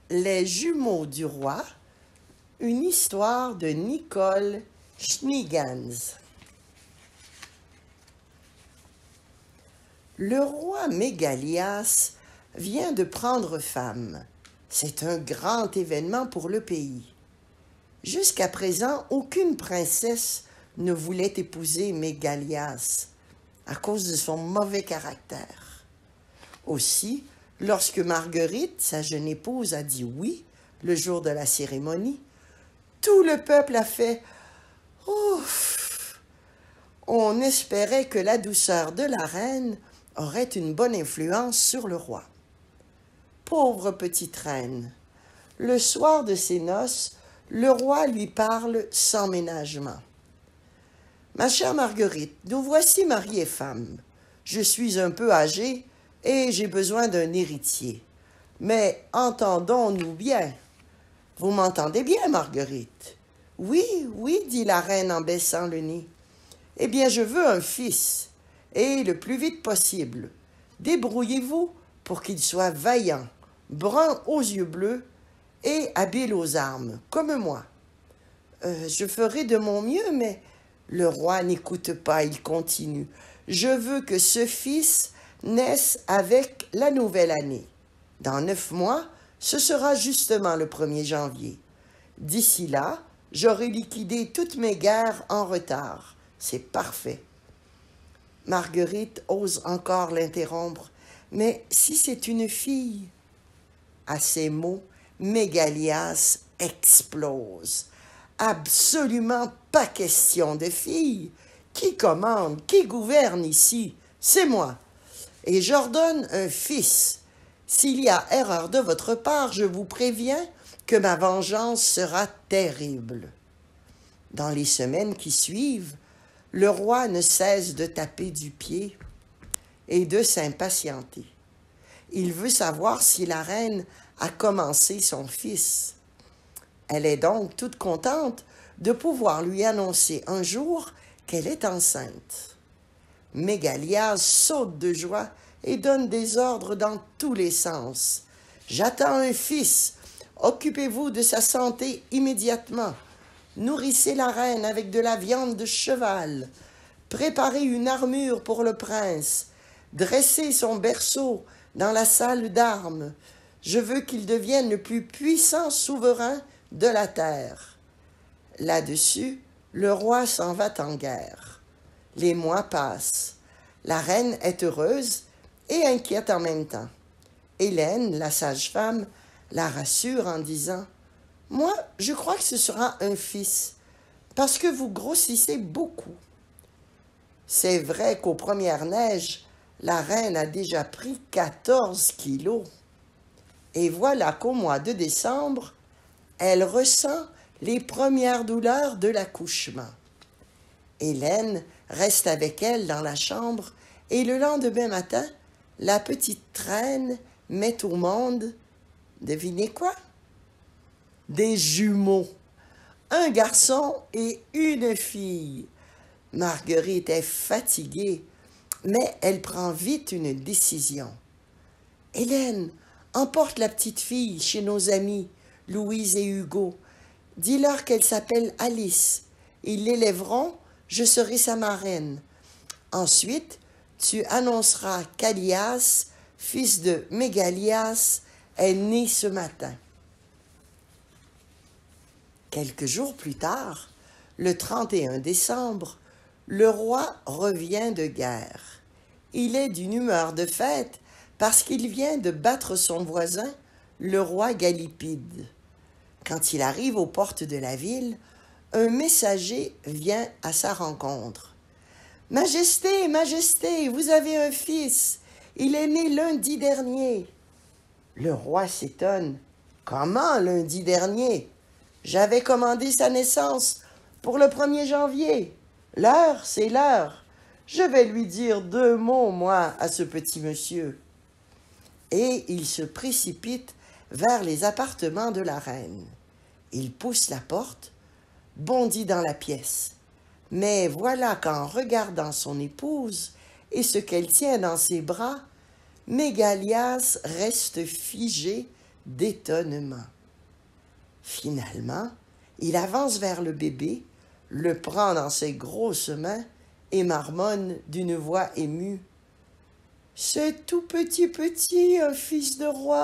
Les jumeaux du roi, une histoire de Nicole Schniegans. Le roi Mégalias vient de prendre femme. C'est un grand événement pour le pays. Jusqu'à présent, aucune princesse ne voulait épouser Mégalias à cause de son mauvais caractère. Aussi, lorsque Marguerite, sa jeune épouse, a dit oui le jour de la cérémonie, tout le peuple a fait « Ouf !» On espérait que la douceur de la reine aurait une bonne influence sur le roi. Pauvre petite reine, le soir de ses noces, le roi lui parle sans ménagement. « Ma chère Marguerite, nous voici mariés femmes. Je suis un peu âgée et j'ai besoin d'un héritier. Mais entendons-nous bien. Vous m'entendez bien, Marguerite? »« Oui, oui, dit la reine en baissant le nez. Eh bien, je veux un fils, et le plus vite possible. Débrouillez-vous pour qu'il soit vaillant, brun aux yeux bleus et habile aux armes, comme moi. Je ferai de mon mieux, mais le roi n'écoute pas, il continue. Je veux que ce fils naisse avec la nouvelle année. Dans 9 mois, ce sera justement le 1er janvier. D'ici là, j'aurai liquidé toutes mes guerres en retard. C'est parfait. Marguerite ose encore l'interrompre. Mais si c'est une fille? À ces mots, Mégalias explose. Absolument pas question de fille. Qui commande, qui gouverne ici? C'est moi. Et j'ordonne un fils. S'il y a erreur de votre part, je vous préviens que ma vengeance sera terrible. Dans les semaines qui suivent, le roi ne cesse de taper du pied et de s'impatienter. Il veut savoir si la reine a commencé son fils. Elle est donc toute contente de pouvoir lui annoncer un jour qu'elle est enceinte. Mégalias saute de joie et donne des ordres dans tous les sens. « J'attends un fils. Occupez-vous de sa santé immédiatement. Nourrissez la reine avec de la viande de cheval. Préparez une armure pour le prince. Dressez son berceau dans la salle d'armes. Je veux qu'il devienne le plus puissant souverain de la terre. » Là-dessus, le roi s'en va en guerre. Les mois passent. La reine est heureuse et inquiète en même temps. Hélène, la sage-femme, la rassure en disant « Moi, je crois que ce sera un fils, parce que vous grossissez beaucoup. » C'est vrai qu'aux premières neiges, la reine a déjà pris 14 kilos. Et voilà qu'au mois de décembre, elle ressent les premières douleurs de l'accouchement. Hélène reste avec elle dans la chambre et le lendemain matin, la petite reine met au monde, devinez quoi? Des jumeaux, un garçon et une fille. Marguerite est fatiguée, mais elle prend vite une décision. « Hélène, emporte la petite fille chez nos amis, Louise et Hugo. Dis-leur qu'elle s'appelle Alice. Ils l'élèveront, je serai sa marraine. Ensuite, tu annonceras qu'Alias, fils de Mégalias, est né ce matin. » Quelques jours plus tard, le 31 décembre, le roi revient de guerre. Il est d'une humeur de fête parce qu'il vient de battre son voisin, le roi Galipide. Quand il arrive aux portes de la ville, un messager vient à sa rencontre. « Majesté, Majesté, vous avez un fils. Il est né lundi dernier. » Le roi s'étonne. « Comment lundi dernier? J'avais commandé sa naissance pour le 1er janvier. L'heure, c'est l'heure. Je vais lui dire 2 mots, moi, à ce petit monsieur. » Et il se précipite vers les appartements de la reine. Il pousse la porte, bondit dans la pièce. Mais voilà qu'en regardant son épouse et ce qu'elle tient dans ses bras, Mégalias reste figé d'étonnement. Finalement, il avance vers le bébé, le prend dans ses grosses mains et marmonne d'une voix émue. « C'est tout petit, un fils de roi. »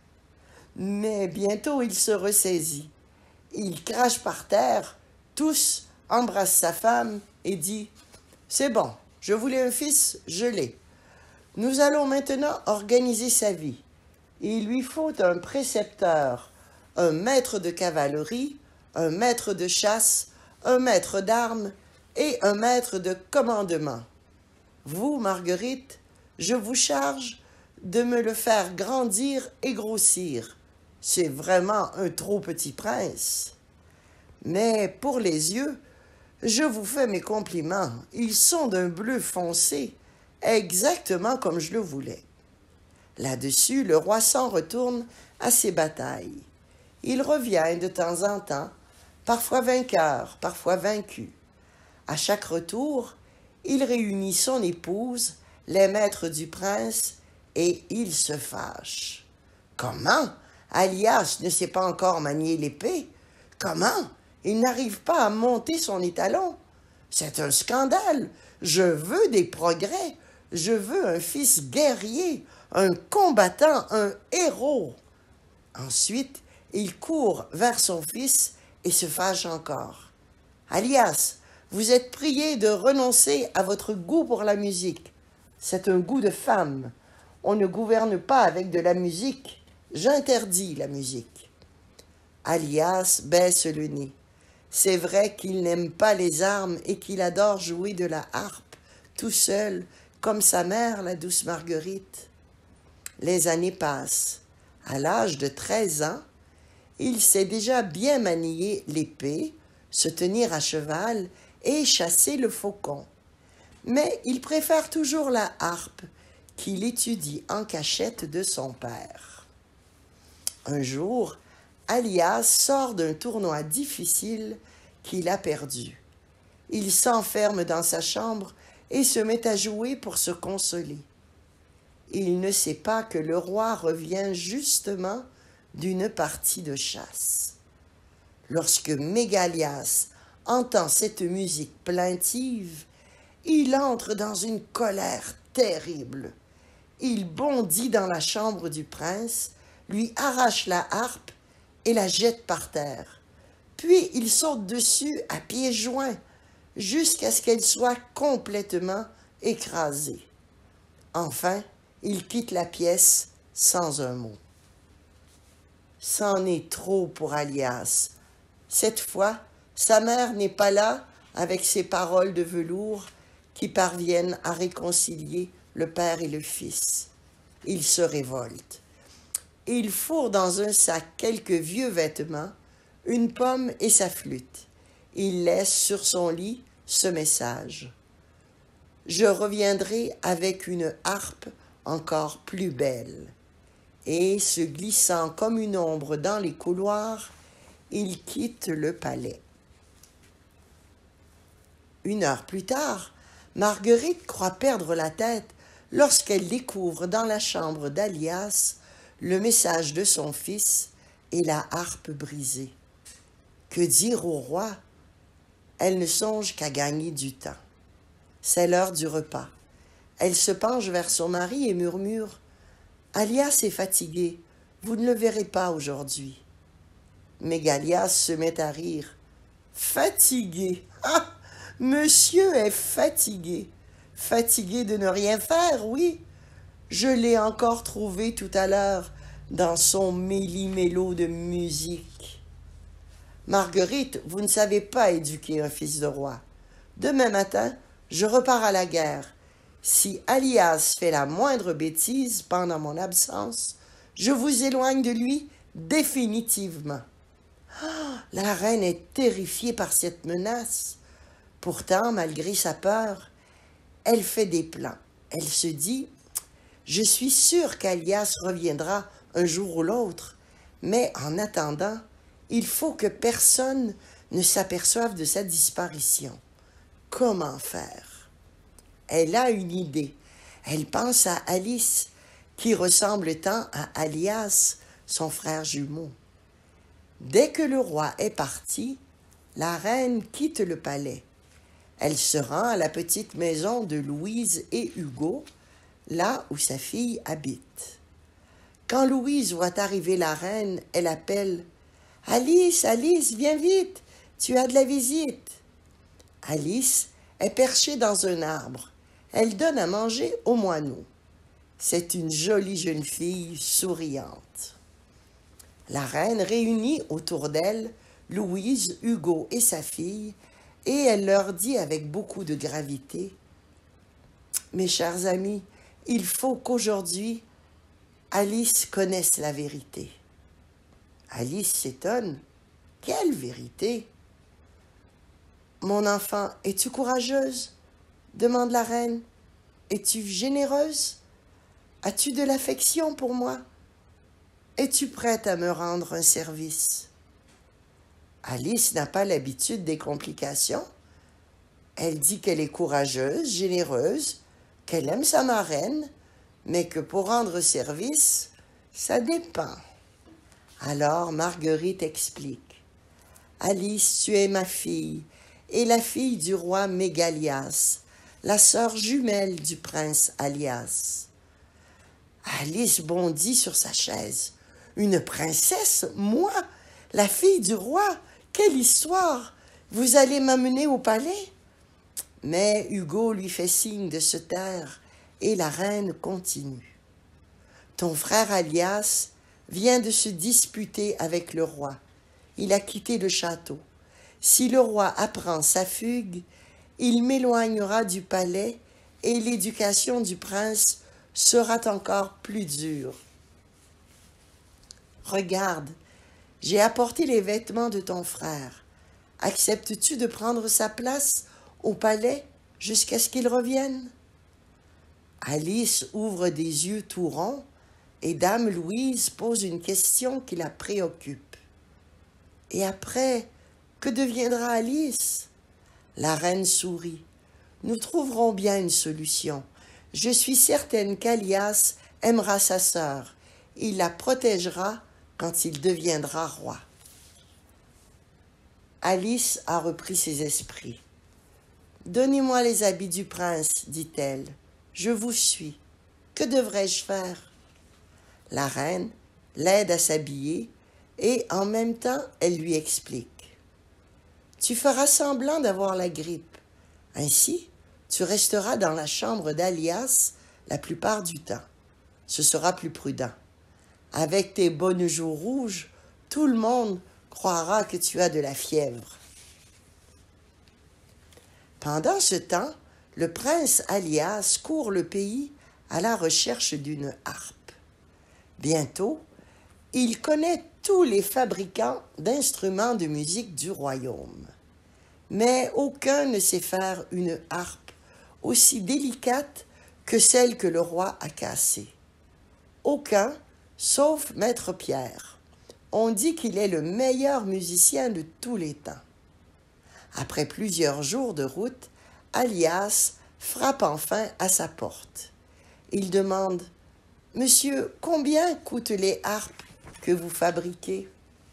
Mais bientôt il se ressaisit. Il crache par terre, tousse, embrasse sa femme et dit « C'est bon, je voulais un fils, je l'ai. Nous allons maintenant organiser sa vie. Il lui faut un précepteur, un maître de cavalerie, un maître de chasse, un maître d'armes et un maître de commandement. Vous, Marguerite, je vous charge de me le faire grandir et grossir. C'est vraiment un trop petit prince. Mais pour les yeux, je vous fais mes compliments. Ils sont d'un bleu foncé, exactement comme je le voulais. » Là-dessus, le roi s'en retourne à ses batailles. Il revient de temps en temps, parfois vainqueur, parfois vaincu. À chaque retour, il réunit son épouse, les maîtres du prince, et il se fâche. Comment? Alias ne sait pas encore manier l'épée? Comment? Il n'arrive pas à monter son étalon? C'est un scandale. Je veux des progrès. Je veux un fils guerrier, un combattant, un héros. Ensuite, il court vers son fils et se fâche encore. Alias, vous êtes prié de renoncer à votre goût pour la musique. C'est un goût de femme. On ne gouverne pas avec de la musique. J'interdis la musique. Alias baisse le nez. C'est vrai qu'il n'aime pas les armes et qu'il adore jouer de la harpe, tout seul, comme sa mère, la douce Marguerite. Les années passent. À l'âge de 13 ans, il sait déjà bien manier l'épée, se tenir à cheval et chasser le faucon. Mais il préfère toujours la harpe, qu'il étudie en cachette de son père. Un jour, Alias sort d'un tournoi difficile qu'il a perdu. Il s'enferme dans sa chambre et se met à jouer pour se consoler. Il ne sait pas que le roi revient justement d'une partie de chasse. Lorsque Mégalias entend cette musique plaintive, il entre dans une colère terrible. Il bondit dans la chambre du prince, lui arrache la harpe et la jette par terre. Puis il saute dessus à pieds joints jusqu'à ce qu'elle soit complètement écrasée. Enfin, il quitte la pièce sans un mot. C'en est trop pour Alias. Cette fois, sa mère n'est pas là avec ses paroles de velours qui parviennent à réconcilier le père et le fils. Il se révolte. Il fourre dans un sac quelques vieux vêtements, une pomme et sa flûte. Il laisse sur son lit ce message. « Je reviendrai avec une harpe encore plus belle. » Et, se glissant comme une ombre dans les couloirs, il quitte le palais. 1 heure plus tard, Marguerite croit perdre la tête lorsqu'elle découvre dans la chambre d'Alias le message de son fils et la harpe brisée. Que dire au roi? Elle ne songe qu'à gagner du temps. C'est l'heure du repas. Elle se penche vers son mari et murmure « Alias est fatigué, vous ne le verrez pas aujourd'hui. » Mégalias se met à rire. « Fatigué? Ah! Monsieur est fatigué. Fatigué de ne rien faire, oui. Je l'ai encore trouvé tout à l'heure dans son méli-mélo de musique. Marguerite, vous ne savez pas éduquer un fils de roi. Demain matin, je repars à la guerre. Si Alias fait la moindre bêtise pendant mon absence, je vous éloigne de lui définitivement. » La reine est terrifiée par cette menace. Pourtant, malgré sa peur, elle fait des plans. Elle se dit « Je suis sûre qu'Alias reviendra un jour ou l'autre, mais en attendant, il faut que personne ne s'aperçoive de sa disparition. Comment faire? » Elle a une idée. Elle pense à Alice, qui ressemble tant à Alias, son frère jumeau. Dès que le roi est parti, la reine quitte le palais. Elle se rend à la petite maison de Louise et Hugo, là où sa fille habite. Quand Louise voit arriver la reine, elle appelle « Alice, Alice, viens vite, tu as de la visite !» Alice est perchée dans un arbre. Elle donne à manger aux moineaux. C'est une jolie jeune fille souriante. La reine réunit autour d'elle Louise, Hugo et sa fille, et elle leur dit avec beaucoup de gravité « Mes chers amis, il faut qu'aujourd'hui, Alice connaisse la vérité. » Alice s'étonne. « Quelle vérité? »« Mon enfant, es-tu courageuse? » demande la reine. « Es-tu généreuse? As-tu de l'affection pour moi? Es-tu prête à me rendre un service? » Alice n'a pas l'habitude des complications. Elle dit qu'elle est courageuse, généreuse, qu'elle aime sa marraine, mais que pour rendre service, ça dépend. Alors Marguerite explique. « Alice, tu es ma fille, et la fille du roi Mégalias, la sœur jumelle du prince Alias. » Alice bondit sur sa chaise. « Une princesse, moi, la fille du roi? Quelle histoire! Vous allez m'amener au palais? » Mais Hugo lui fait signe de se taire et la reine continue. « Ton frère Alias vient de se disputer avec le roi. Il a quitté le château. Si le roi apprend sa fugue, il m'éloignera du palais et l'éducation du prince sera encore plus dure. Regarde, j'ai apporté les vêtements de ton frère. Acceptes-tu de prendre sa place au palais jusqu'à ce qu'il revienne? » Alice ouvre des yeux tout ronds et Dame Louise pose une question qui la préoccupe. « Et après, que deviendra Alice? » La reine sourit. « Nous trouverons bien une solution. Je suis certaine qu'Alias aimera sa sœur. Il la protégera quand il deviendra roi. » Alice a repris ses esprits. « Donnez-moi les habits du prince, dit-elle. Je vous suis. Que devrais-je faire? » La reine l'aide à s'habiller et en même temps elle lui explique. « Tu feras semblant d'avoir la grippe. Ainsi, tu resteras dans la chambre d'Alias la plupart du temps. Ce sera plus prudent. Avec tes bonnes joues rouges, tout le monde croira que tu as de la fièvre. » Pendant ce temps, le prince Alias court le pays à la recherche d'une harpe. Bientôt, il connaît tous les fabricants d'instruments de musique du royaume. Mais aucun ne sait faire une harpe aussi délicate que celle que le roi a cassée. Aucun, sauf Maître Pierre. On dit qu'il est le meilleur musicien de tous les temps. Après plusieurs jours de route, Alias frappe enfin à sa porte. Il demande « Monsieur, combien coûtent les harpes que vous fabriquez ?»«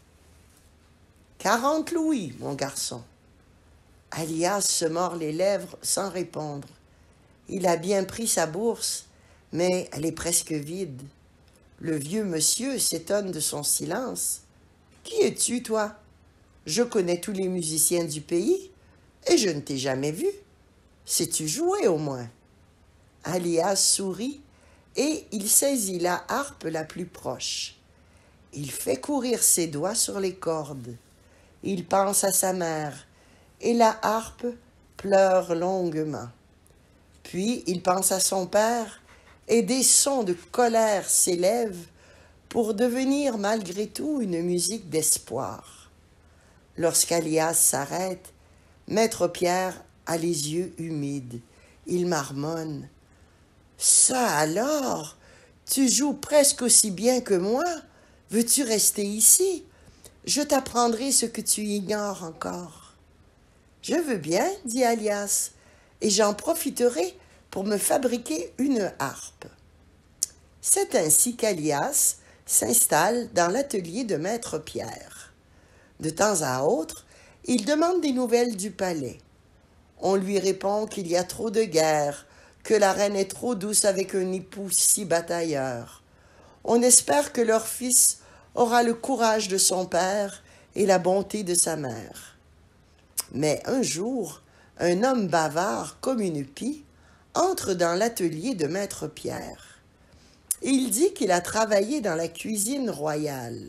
40 louis, mon garçon. » Alias se mord les lèvres sans répondre. Il a bien pris sa bourse, mais elle est presque vide. Le vieux monsieur s'étonne de son silence. « Qui es-tu, toi? Je connais tous les musiciens du pays et je ne t'ai jamais vu. Sais-tu jouer au moins? » Alias sourit et il saisit la harpe la plus proche. Il fait courir ses doigts sur les cordes. Il pense à sa mère et la harpe pleure longuement. Puis il pense à son père et des sons de colère s'élèvent pour devenir malgré tout une musique d'espoir. Lorsqu'Alias s'arrête, Maître Pierre a les yeux humides. Il marmonne. « Ça alors, tu joues presque aussi bien que moi. Veux-tu rester ici? Je t'apprendrai ce que tu ignores encore. »« Je veux bien, dit Alias, et j'en profiterai pour me fabriquer une harpe. » C'est ainsi qu'Alias s'installe dans l'atelier de Maître Pierre. De temps à autre, il demande des nouvelles du palais. On lui répond qu'il y a trop de guerres, que la reine est trop douce avec un époux si batailleur. On espère que leur fils aura le courage de son père et la bonté de sa mère. Mais un jour, un homme bavard comme une pie entre dans l'atelier de Maître Pierre. Il dit qu'il a travaillé dans la cuisine royale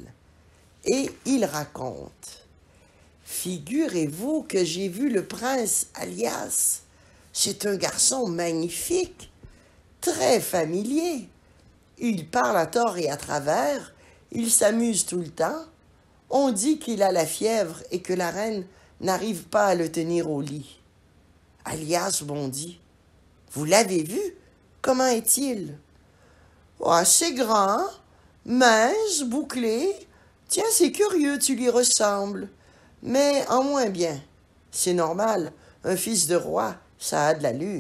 et il raconte. « Figurez-vous que j'ai vu le prince Alias. C'est un garçon magnifique, très familier. Il parle à tort et à travers, il s'amuse tout le temps. On dit qu'il a la fièvre et que la reine n'arrive pas à le tenir au lit. » Alias bondit. « Vous l'avez vu? Comment est-il? »« Oh, assez grand, mince, bouclé. Tiens, c'est curieux, tu lui ressembles. Mais en moins bien. C'est normal, un fils de roi, ça a de l'allure. »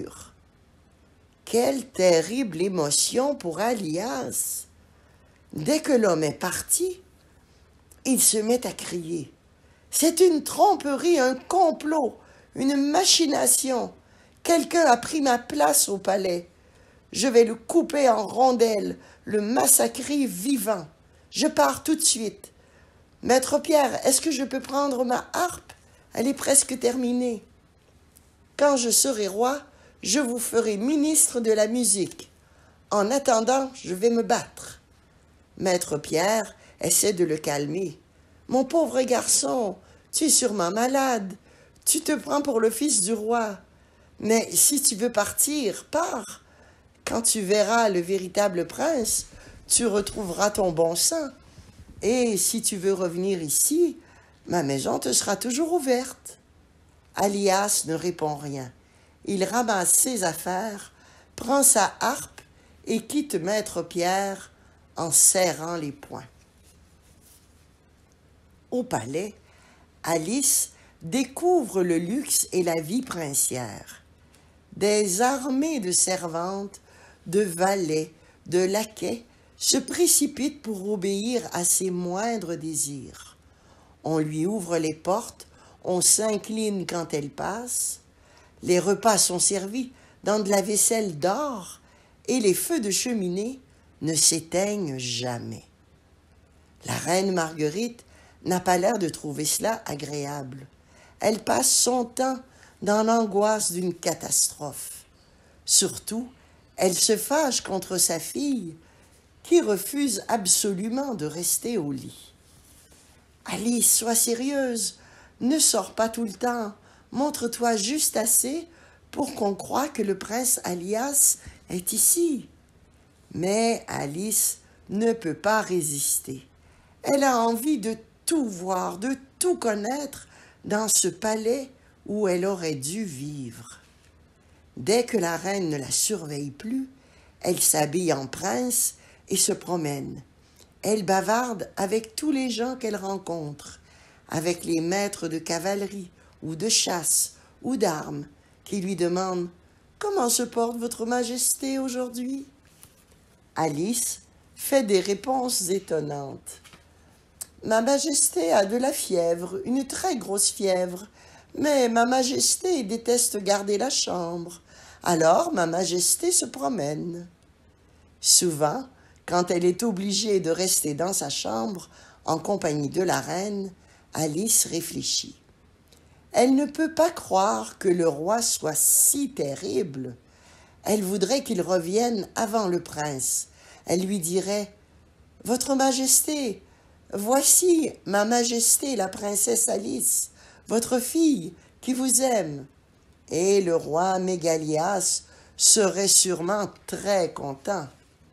Quelle terrible émotion pour Alias! Dès que l'homme est parti, il se met à crier. « C'est une tromperie, un complot, une machination. Quelqu'un a pris ma place au palais. Je vais le couper en rondelles, le massacrer vivant. Je pars tout de suite. Maître Pierre, est-ce que je peux prendre ma harpe? Elle est presque terminée. Quand je serai roi, je vous ferai ministre de la musique. En attendant, je vais me battre. » Maître Pierre essaie de le calmer. « Mon pauvre garçon, tu es sûrement malade. Tu te prends pour le fils du roi. Mais si tu veux partir, pars. Quand tu verras le véritable prince, tu retrouveras ton bon sang. Et si tu veux revenir ici, ma maison te sera toujours ouverte. » Alias ne répond rien. Il ramasse ses affaires, prend sa harpe et quitte Maître Pierre en serrant les poings. Au palais, Alice découvre le luxe et la vie princière. Des armées de servantes, de valets, de laquais se précipitent pour obéir à ses moindres désirs. On lui ouvre les portes, on s'incline quand elle passe, les repas sont servis dans de la vaisselle d'or et les feux de cheminée ne s'éteignent jamais. La reine Marguerite n'a pas l'air de trouver cela agréable. Elle passe son temps dans l'angoisse d'une catastrophe. Surtout, elle se fâche contre sa fille qui refuse absolument de rester au lit. « Alice, sois sérieuse, ne sors pas tout le temps, montre-toi juste assez pour qu'on croie que le prince Alias est ici. » Mais Alice ne peut pas résister. Elle a envie de tout voir, de tout connaître dans ce palais où elle aurait dû vivre. Dès que la reine ne la surveille plus, elle s'habille en prince et se promène. Elle bavarde avec tous les gens qu'elle rencontre, avec les maîtres de cavalerie ou de chasse ou d'armes, qui lui demandent « Comment se porte votre majesté aujourd'hui ?» Alice fait des réponses étonnantes. « Ma majesté a de la fièvre, une très grosse fièvre, mais ma majesté déteste garder la chambre, alors ma majesté se promène. » Souvent, quand elle est obligée de rester dans sa chambre en compagnie de la reine, Alice réfléchit. Elle ne peut pas croire que le roi soit si terrible. Elle voudrait qu'il revienne avant le prince. Elle lui dirait « Votre Majesté, voici ma Majesté la princesse Alice, votre fille qui vous aime. » Et le roi Mégalias serait sûrement très content.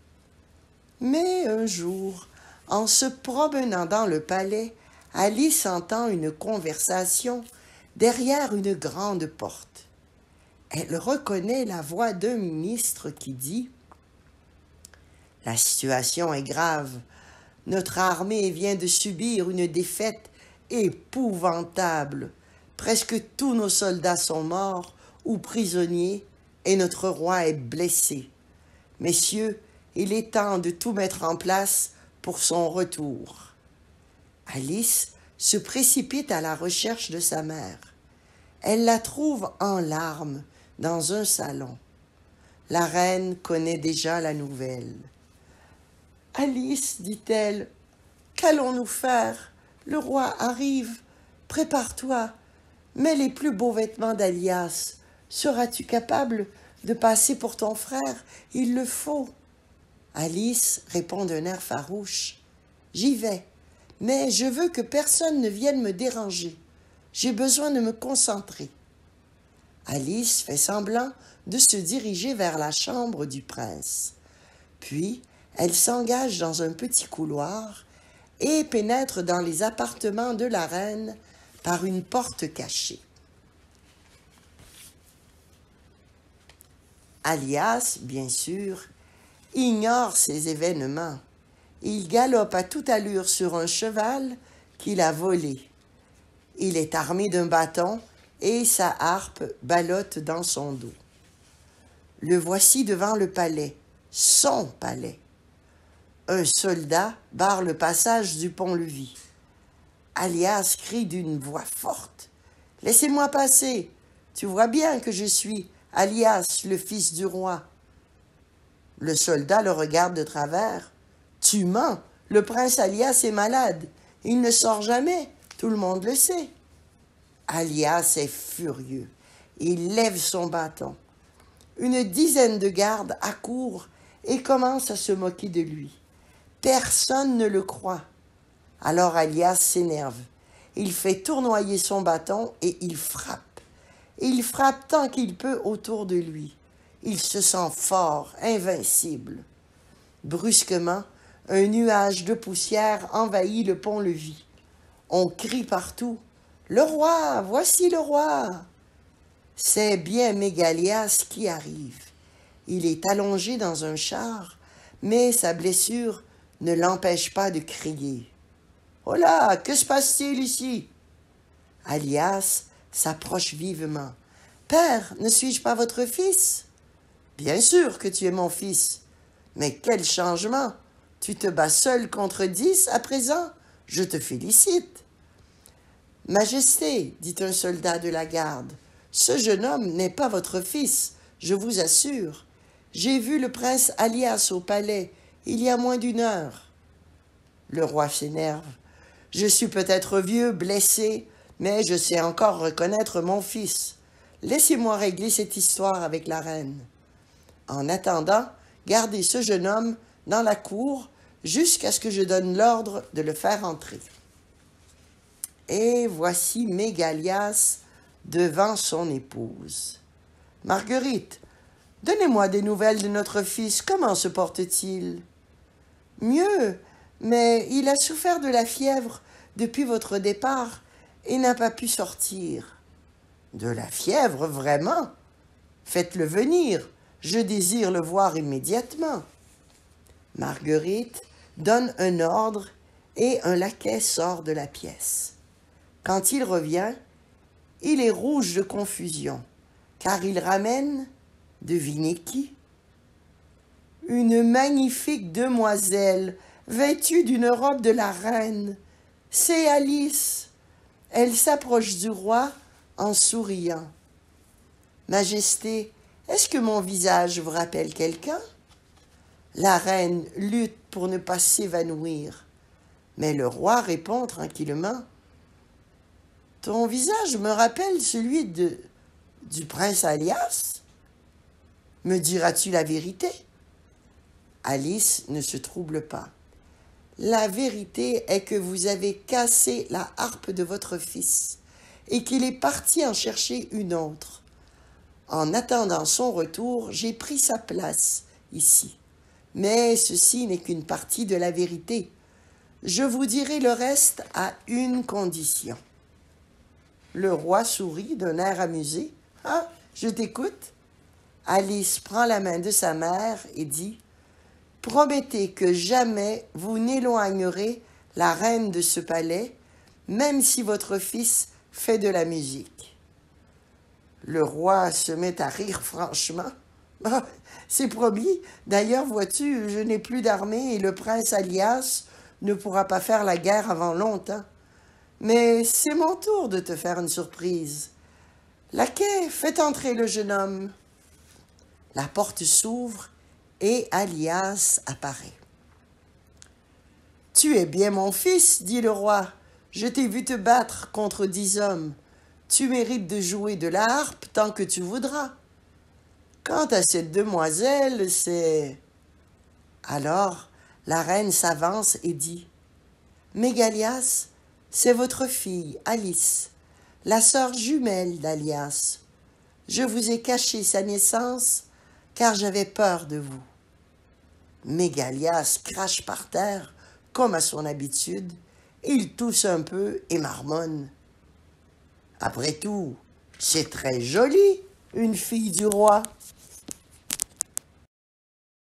Mais un jour, en se promenant dans le palais, Alice entend une conversation derrière une grande porte. Elle reconnaît la voix d'un ministre qui dit « La situation est grave. Notre armée vient de subir une défaite épouvantable. Presque tous nos soldats sont morts ou prisonniers et notre roi est blessé. Messieurs, il est temps de tout mettre en place pour son retour. Alice se précipite à la recherche de sa mère. Elle la trouve en larmes dans un salon. La reine connaît déjà la nouvelle. « Alice, dit-elle, qu'allons-nous faire? Le roi arrive. Prépare-toi. Mets les plus beaux vêtements d'Alias. Seras-tu capable de passer pour ton frère? Il le faut. » Alice répond d'un air farouche. « J'y vais, mais je veux que personne ne vienne me déranger. J'ai besoin de me concentrer. » Alice fait semblant de se diriger vers la chambre du prince. Puis, elle s'engage dans un petit couloir et pénètre dans les appartements de la reine par une porte cachée. Alias, bien sûr, ignore ces événements. Il galope à toute allure sur un cheval qu'il a volé. Il est armé d'un bâton et sa harpe ballotte dans son dos. Le voici devant le palais, son palais. Un soldat barre le passage du pont-levis. Alias crie d'une voix forte. « Laissez-moi passer, tu vois bien que je suis Alias, le fils du roi. » Le soldat le regarde de travers. « Tu mens, le prince Alias est malade. Il ne sort jamais, tout le monde le sait. » Alias est furieux. Il lève son bâton. Une dizaine de gardes accourent et commencent à se moquer de lui. Personne ne le croit. Alors Alias s'énerve. Il fait tournoyer son bâton et il frappe. Il frappe tant qu'il peut autour de lui. Il se sent fort, invincible. Brusquement, un nuage de poussière envahit le pont-levis. On crie partout. « Le roi! Voici le roi! » C'est bien Mégalias qui arrive. Il est allongé dans un char, mais sa blessure ne l'empêche pas de crier. « Oh là! Que se passe-t-il ici? » Alias s'approche vivement. « Père, ne suis-je pas votre fils? »« Bien sûr que tu es mon fils. Mais quel changement! Tu te bats seul contre 10 à présent? Je te félicite. »« Majesté, dit un soldat de la garde, ce jeune homme n'est pas votre fils, je vous assure. J'ai vu le prince Alias au palais il y a moins d'1 heure. » Le roi s'énerve. « Je suis peut-être vieux, blessé, mais je sais encore reconnaître mon fils. Laissez-moi régler cette histoire avec la reine. En attendant, gardez ce jeune homme dans la cour jusqu'à ce que je donne l'ordre de le faire entrer. » Et voici Mégalias devant son épouse. « Marguerite, donnez-moi des nouvelles de notre fils. Comment se porte-t-il? »« Mieux, mais il a souffert de la fièvre depuis votre départ et n'a pas pu sortir. »« De la fièvre, vraiment? Faites-le venir. Je désire le voir immédiatement. » Marguerite donne un ordre et un laquais sort de la pièce. Quand il revient, il est rouge de confusion, car il ramène, devinez qui? Une magnifique demoiselle vêtue d'une robe de la reine. C'est Alice. Elle s'approche du roi en souriant. « Majesté, est-ce que mon visage vous rappelle quelqu'un? » La reine lutte pour ne pas s'évanouir, mais le roi répond tranquillement. « Ton visage me rappelle celui du prince Alias. Me diras-tu la vérité? » Alice ne se trouble pas. « La vérité est que vous avez cassé la harpe de votre fils et qu'il est parti en chercher une autre. En attendant son retour, j'ai pris sa place ici. Mais ceci n'est qu'une partie de la vérité. Je vous dirai le reste à une condition. » Le roi sourit d'un air amusé. « Ah, je t'écoute. » Alice prend la main de sa mère et dit « Promettez que jamais vous n'éloignerez la reine de ce palais, même si votre fils fait de la musique. » Le roi se met à rire franchement. « Ah, c'est promis. D'ailleurs, vois-tu, je n'ai plus d'armée et le prince Alias ne pourra pas faire la guerre avant longtemps. Mais c'est mon tour de te faire une surprise. Laquais, faites entrer le jeune homme. La porte s'ouvre et Alias apparaît. « Tu es bien mon fils, dit le roi. Je t'ai vu te battre contre 10 hommes. Tu mérites de jouer de la harpe tant que tu voudras. Quant à cette demoiselle, c'est... » Alors, la reine s'avance et dit « Mégalias, c'est votre fille, Alice, la sœur jumelle d'Alias. Je vous ai caché sa naissance, car j'avais peur de vous. » Mégalias crache par terre, comme à son habitude. Il tousse un peu et marmonne. « Après tout, c'est très joli, une fille du roi. »